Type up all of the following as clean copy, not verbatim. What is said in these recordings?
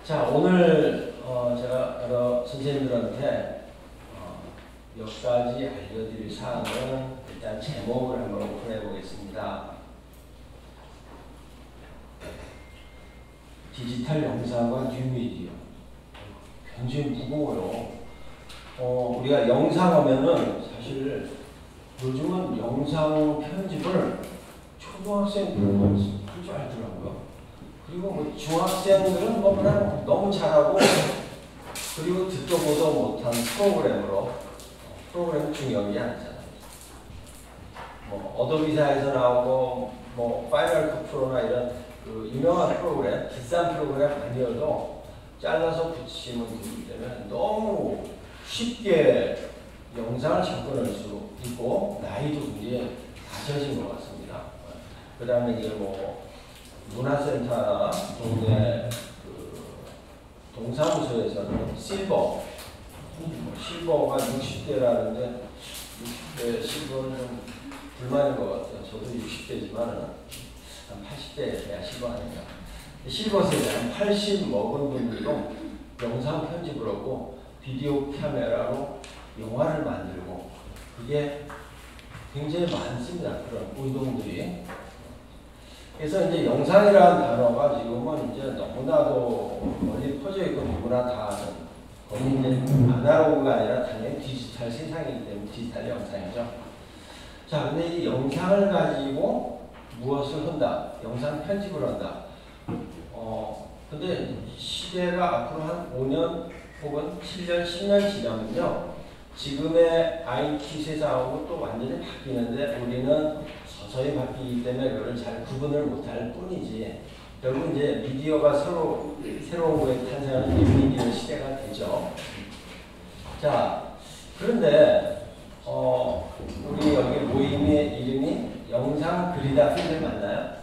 자, 오늘 제가 여러 선생님들한테 몇 가지 알려드릴 사항은 일단 제목을 한번 오픈해 보겠습니다. 디지털 영상과 뉴미디어. 굉장히 무거워요. 우리가 영상 하면은 사실 요즘은 영상 편집을 초등학생들은 할 줄 알더라고요. 그리고 뭐 중학생들은 뭐 그냥 너무 잘하고, 그리고 듣도 보도 못한 프로그램 중요한 게 아니잖아요. 뭐 어도비사에서 나오고 뭐 파이널 컷 프로나 이런 그 유명한 프로그램, 비싼 프로그램 아니어도 잘라서 붙이면 되기 때문에 너무 쉽게 영상을 접근할 수 있고 나이도 굉장히 낮아진 것 같습니다. 그 다음에 이제 뭐 문화센터나 동네 동사무소에서는 실버가 60대라는데 60대 실버는 좀 불만인 것 같아요. 저도 60대지만 한 80대 돼야 실버 아닌가. 실버 세대 한 80 먹은 분들도 영상 편집을 하고 비디오 카메라로 영화를 만들고, 그게 굉장히 많습니다. 그런 운동들이. 그래서 이제 영상이라는 단어가 지금은 이제 너무나도 멀리 퍼져 있고 누구나 다 아는, 거기 이제 아날로그가 아니라 당연히 디지털 세상이기 때문에 디지털 영상이죠. 자, 근데 이 영상을 가지고 무엇을 한다? 영상 편집을 한다. 근데 시대가 앞으로 한 5년 혹은 7년, 10년 지나면요, 지금의 IT 세상하고 또 완전히 바뀌는데 우리는 서서히 바뀌기 때문에 그걸 잘 구분을 못할 뿐이지, 결국 이제 미디어가 서로 새로운 거에 탄생하는 뉴미디어 시대가 되죠. 자, 그런데 우리 여기 모임의 이름이 영상 그리다 필름 맞나요?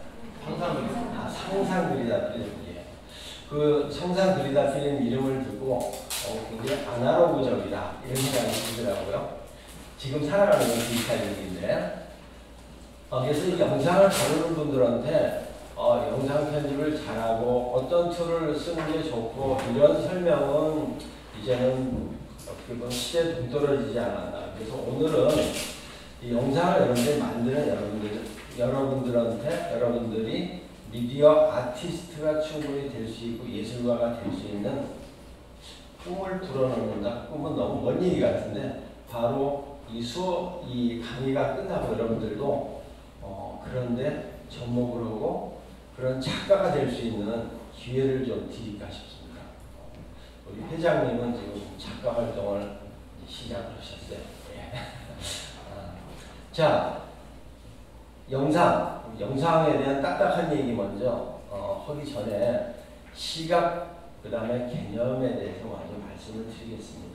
상상 그리다 필름. 그 상상 그리다 필름 이름을 듣고 굉장히 아날로그적이다 이런 생각이 들더라고요. 지금 살아가는 건 디지털인데, 그래서 이 영상을 다루는 분들한테 영상 편집을 잘하고 어떤 툴을 쓰는 게 좋고 이런 설명은 이제는 어떻게 보면 시대에 동떨어지지 않았나. 그래서 오늘은 이 영상을 여러분들이 만드는 여러분들이 미디어 아티스트가 충분히 될 수 있고 예술가가 될 수 있는 꿈을 불어넣는다. 꿈은 너무 먼 얘기 같은데 바로 이 강의가 끝나고 여러분들도 그런데 접목을 하고 그런 작가가 될 수 있는 기회를 좀 드릴까 싶습니다. 우리 회장님은 지금 작가 활동을 시작하셨어요. 자, 영상에 대한 딱딱한 얘기 먼저 하기 전에 시각, 그 다음에 개념에 대해서 먼저 말씀을 드리겠습니다.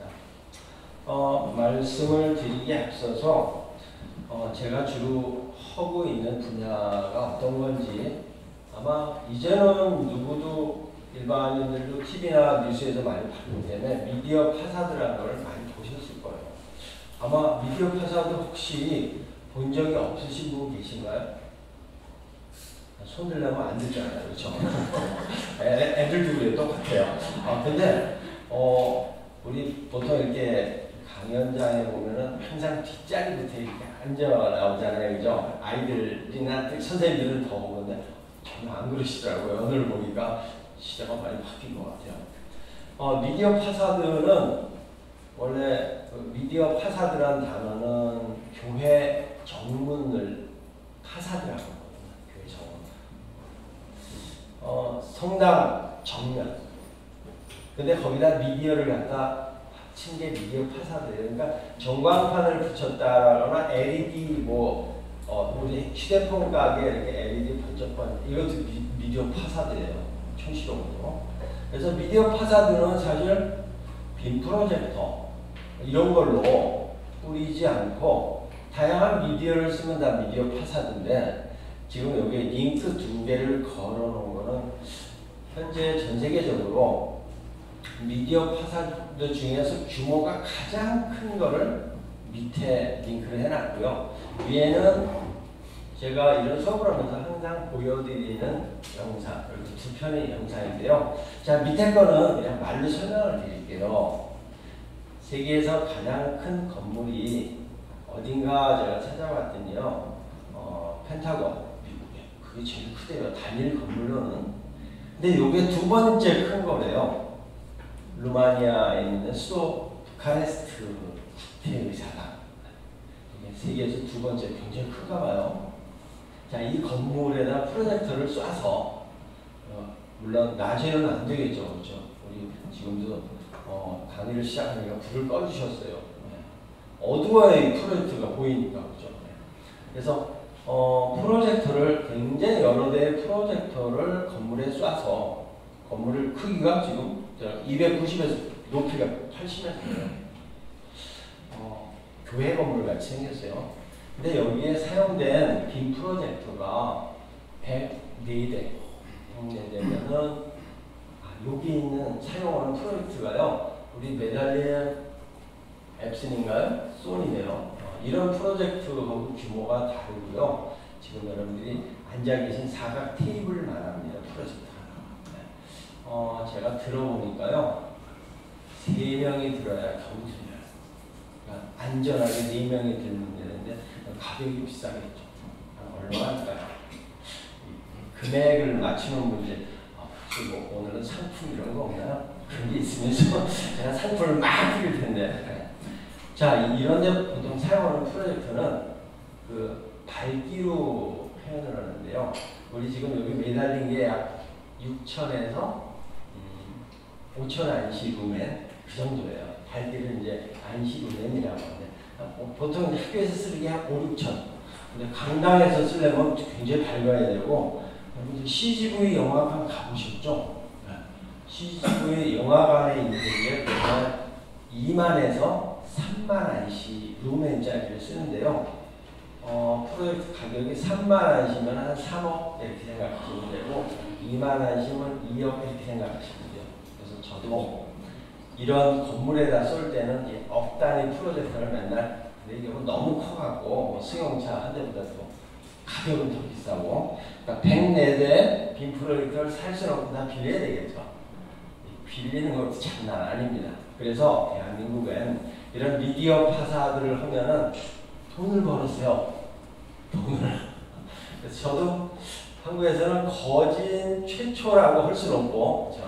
말씀을 드리기에 앞서서 제가 주로 하고 있는 분야가 어떤 건지, 아마 이제는 누구도 일반인들도 TV나 뉴스에서 많이 봤기 때문에 미디어 파사드라는 걸 많이 보셨을 거예요. 아마 미디어 파사드 혹시 본 적이 없으신 분 계신가요? 손 들려면 안 되잖아요. 그렇죠? 애들도 그래요. 똑같아요. 근데 우리 보통 이렇게 강연장에 보면은 항상 뒷자리부터 이렇게 앉아 나오잖아요. 그죠? 아이들이나 선생님들은 더 보는데 전혀 안 그러시더라고요. 오늘 보니까 시대가 많이 바뀐 것 같아요. 미디어 파사드는 원래 미디어 파사드란 단어는 교회 정문을 파사드라고 하거든요. 교회 정문. 성당 정면. 근데 거기다 미디어를 갖다 합친 게 미디어 파사드예요. 그러니까 전광판을 붙였다거나 LED 우리 휴대폰 가게 이렇게 LED 번쩍번, 이것도 미디어 파사드예요. 총시로군요. 그래서 미디어 파사드는 사실 빔 프로젝터 이런 걸로 뿌리지 않고 다양한 미디어를 쓰면 다 미디어 파사드인데, 지금 여기 링크 2개를 걸어 놓은 거는 현재 전 세계적으로 미디어 파사드 중에서 규모가 가장 큰 거를 밑에 링크를 해놨고요. 위에는 제가 이런 수업을 하면서 항상 보여드리는 영상, 이렇게 두 편의 영상인데요. 자, 밑에 거는 그냥 말로 설명을 드릴게요. 세계에서 가장 큰 건물이 어딘가 제가 찾아봤더니요. 펜타곤, 미국에. 그게 제일 크대요. 단일 건물로는. 근데 이게 두 번째 큰 거래요. 루마니아에 있는 수도 부카레스트 국제의사당. 이게 세계에서 두 번째 굉장히 큰가 봐요. 자, 이 건물에다 프로젝터를 쏴서 물론 낮에는 안 되겠죠, 그렇죠? 우리 지금도 강의를 시작하니까 불을 꺼주셨어요. 네. 어두워야 이 프로젝터가 보이니까, 그렇죠? 네. 그래서 프로젝터를 굉장히 여러 대의 프로젝터를 건물에 쏴서 건물의 크기가 지금 290에서 높이가 80m예요. 교회 건물 같이 생겼어요. 근데 여기에 사용된 빔 프로젝터가 104대. 104대면은 여기 있는 사용하는 프로젝트가요. 우리 메달리언 앱슨인가요? 소니네요. 이런 프로젝트하고 규모가 다르고요. 지금 여러분들이 앉아 계신 사각 테이블만 합니다. 프로젝트 하나. 제가 들어보니까요. 3명이 들어야 겨우 들려요. 그러니까 안전하게 4명이 들면 되는데 가격이 비싸겠죠. 얼마일까요? 금액을 맞추는 문제. 그리고 오늘은 상품 이런 거 없나요? 그런 게 있으면서 제가 상품을 막 드릴 텐데. 자, 이런데 보통 사용하는 프로젝터는 그 밝기로 표현을 하는데요. 우리 지금 여기 매달린 게 약 6,000에서 5,000 안시 루멘 그 정도예요. 밝기를 이제 안시 루멘이라고 하는데 보통 학교에서 쓰는 게 한 5, 6,000. 근데 강당에서 쓰려면 굉장히 밝아야 되고 CGV 영화관 가보셨죠? CGV 영화관에 있는 게 2만에서 3만 안시 루멘짜리를 쓰는데요. 프로젝트 가격이 3만 안시면 한 3억 이렇게 생각하시면 되고 2만 안시면 2억 이렇게 생각하시면 돼요. 그래서 저도 이런 건물에다 쏠 때는 억 단위 프로젝터를 맨날 근데 이게 너무 커갖고 승용차 한 대보다도 가격은 더 비싸고 그러니까 104대 빔 프로젝터를 살 수는 없고 다 빌려야 되겠죠. 빌리는 것도 장난 아닙니다. 그래서 대한민국엔 이런 미디어 파사들을 하면은 돈을 벌었어요. 돈을. 그래서 저도 한국에서는 거진 최초라고 할 수는 없고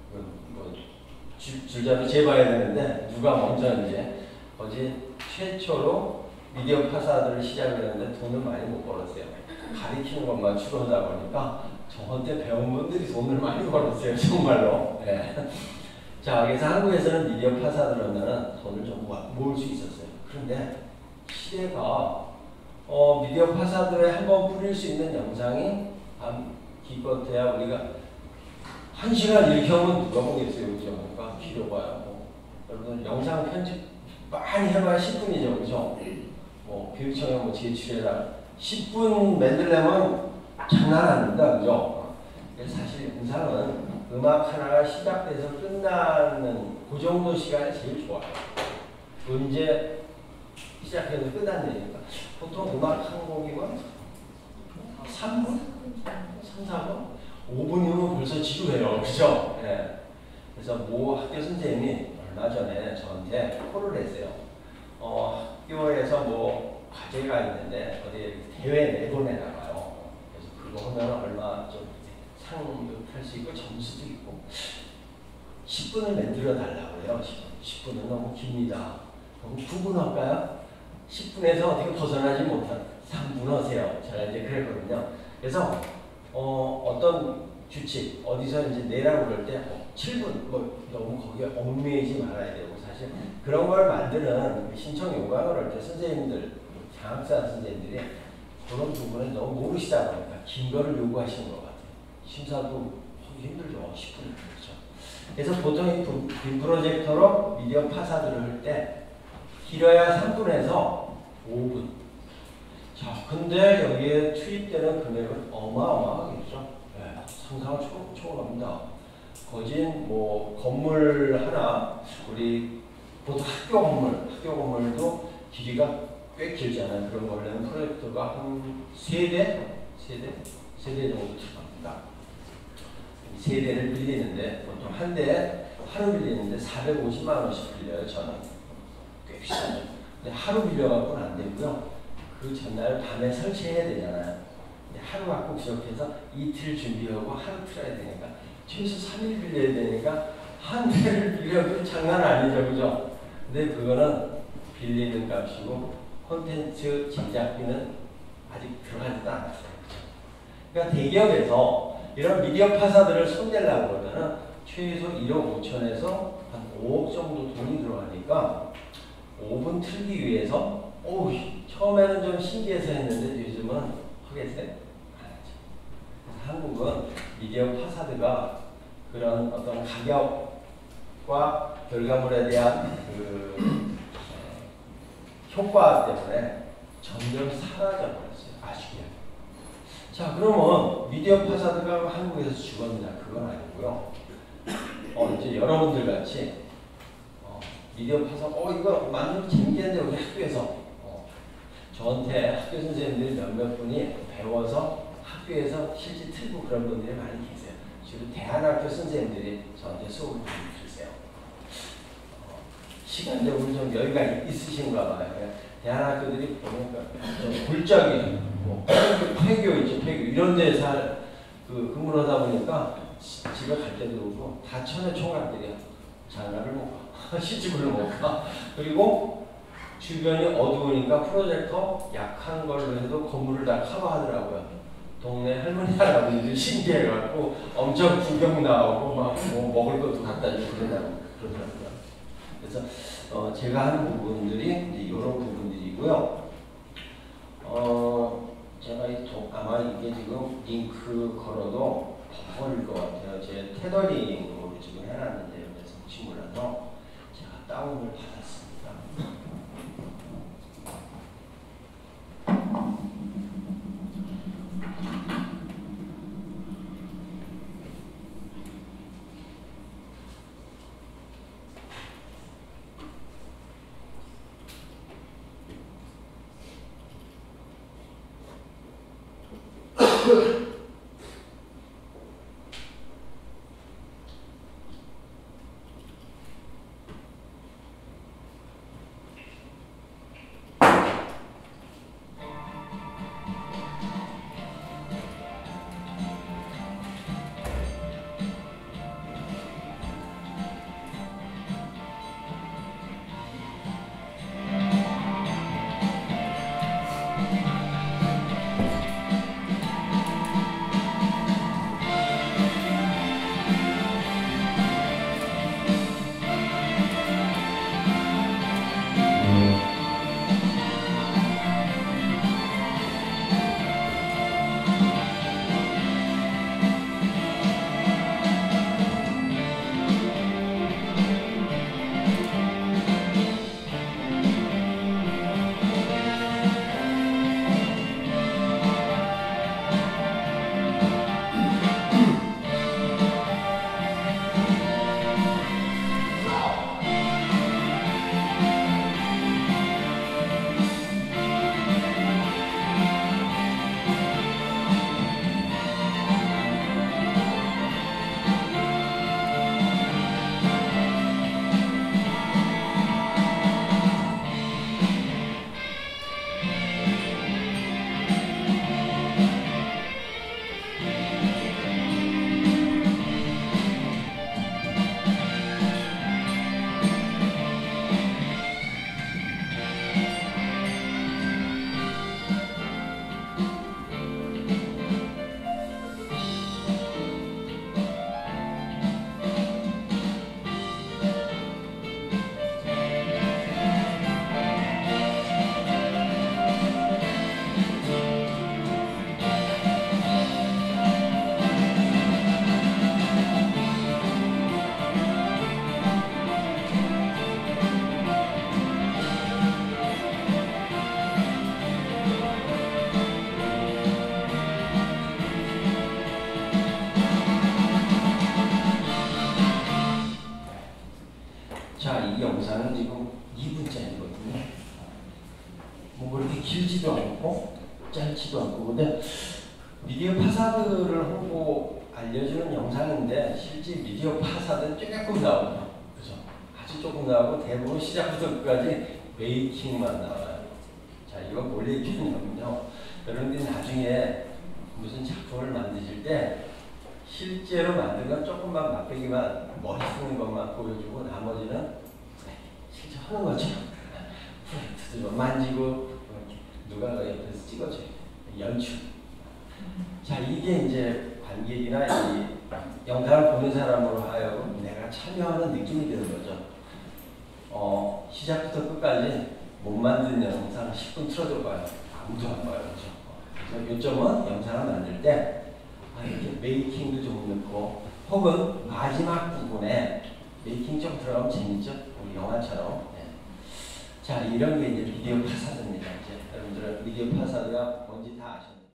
줄자로 재봐야 되는데 누가 먼저인지 거진 최초로 미디어 파사들을 시작을 했는데 돈을 많이 못 벌었어요. 가리키는 것만 주로 하다 보니까 저한테 배운 분들이 돈을 많이 벌었어요. 정말로. 네. 자, 그래서 한국에서는 미디어 파사들 하면은 돈을 좀 모을 수 있었어요. 그런데 시대가 미디어 파사들에 한번 뿌릴 수 있는 영상이 기껏해야 우리가 1시간 이렇게 하면 누가 보겠어요. 그죠? 그러니까 필요가 여러분 영상 편집 많이 해봐야 10분이죠. 그죠? 교육청에 제출해라. 10분 만들려면 장난 아닙니다. 그죠? 사실 영상은 음악 하나가 시작돼서 끝나는 그 정도 시간이 제일 좋아요. 언제 시작해서 끝난다니까. 보통 음악 한 곡이면 3분? 3, 4분? 5분이면 벌써 지루해요. 그죠? 네. 그래서 학교 선생님이 얼마 전에 저한테 콜을 했어요. 학교에서 과제가 있는데 어디 대회 내보내 나가요. 그래서 그거 하면 얼마 좀 상도 탈 수 있고 점수도 있고 10분을 만들어 달라고 해요. 10분은 너무 깁니다. 그럼 9분 할까요? 10분에서 어떻게 벗어나지 못한 3분 하세요. 제가 이제 그랬거든요. 그래서 어떤 규칙 어디서 이제 내라고 그럴 때 7분 너무 거기에 얽매이지 말아야 되고 사실 그런 걸 만드는 신청 요강을 할 때 선생님들 장학사 선생님들이 그런 부분을 너무 모르시다 보니까 긴 거를 요구하시는 것 같아요. 심사도 하기 힘들죠. 10분 그렇죠. 그래서 보통 이 빔 프로젝터로 미디어 파사들을 할 때 길어야 3분에서 5분. 자, 근데 여기에 투입되는 금액은 어마어마하겠죠. 네, 상상을 초월합니다. 거진 건물 하나, 우리 보통 학교 건물도 길이가 꽤 길잖아요. 그런 걸로는 프로젝터가 한 3대 정도 들어갑니다. 3대를 빌리는데 보통 한 대에 하루 빌리는데 450만 원씩 빌려요. 저는 꽤 비싸죠. 근데 하루 빌려갖고는 안 되고요. 그 전날 밤에 설치해야 되잖아요. 근데 하루 갖고 부족해서 이틀 준비하고 하루 틀어야 되니까 최소 3일 빌려야 되니까 한 대를 빌려도 장난 아니죠, 그죠? 근데 그거는 빌리는 값이고 콘텐츠 제작비는 아직 들어가지도 않았어요. 그러니까 대기업에서 이런 미디어 파사들을 손대려고 그러면 최소 1억 5천에서 한 5억 정도 돈이 들어가니까 5분 틀기 위해서 처음에는 좀 신기해서 했는데 요즘은 하겠어요? 안 하죠. 그래서 한국은 미디어 파사드가 그런 어떤 가격과 결과물에 대한 효과 때문에 점점 사라져버렸어요. 아쉽게. 자, 그러면 미디어 파사드가 한국에서 죽었느냐? 그건 아니고요. 이제 여러분들 같이 미디어 파사, 이거 만들면 재밌겠는데 우리 학교에서 저한테 학교 선생님들이 몇몇 분이 배워서 학교에서 실제 틀고 그런 분들이 많이 계세요. 주로 대안학교 선생님들이 저한테 수업을 많이 주세요. 시간적으로 좀 여유가 있으신가 봐요. 대안학교들이 보니까 좀 골짜기, 폐교 있죠, 폐교 이런 데서 근무를 하다 보니까 집에 갈 때도 그렇고 다 천의 총각들이야. 장가를 못 가, 시집을 못 가. 그리고 주변이 어두우니까 프로젝터 약한 걸로 해도 건물을 다 커버하더라고요. 동네 할머니 할아버지들 신기해갖고 엄청 구경 나오고 막 먹을 것도 갖다 주고 그러더라고요. 그래서 제가 하는 부분들이 이제 이런 부분들이고요. 제가 아마 이게 지금 링크 걸어도 버릴 것 같아요. 제 테더링으로 지금 해놨는데요. 그래서 혹시 몰라서 제가 다운을 받았습니다. 길지도 않고 짧지도 않고. 근데 미디어 파사드를 하고 알려주는 영상인데 실제 미디어 파사드는 조금 나와요. 그죠? 아주 조금 나오고 대부분 시작부터 끝까지 메이킹만 나와요. 자, 이거 뭘 얘기하냐면요. 여러분들이 나중에 무슨 작품을 만드실 때 실제로 만든 건 조금만 맛보기만 멋있는 것만 보여주고 나머지는 실제 하는 거죠. 프로젝트도 만지고 누가 옆에서 찍어줘요. 연출. 자, 이게 이제 관객이나 이 영상을 보는 사람으로 하여금 내가 참여하는 느낌이 드는 거죠. 시작부터 끝까지 못 만든 영상 10분 틀어줘 봐요. 아무도 안 봐요. 그렇죠? 그래서 요점은 영상을 만들 때 이렇게 메이킹도 좀 넣고 혹은 마지막 부분에 메이킹 좀 들어가면 재밌죠? 우리 영화처럼. 네. 자, 이런 게 이제 미디어 파사드입니다. 이제 여러분들은 미디어 파사드가 뭔지 다 아시나요?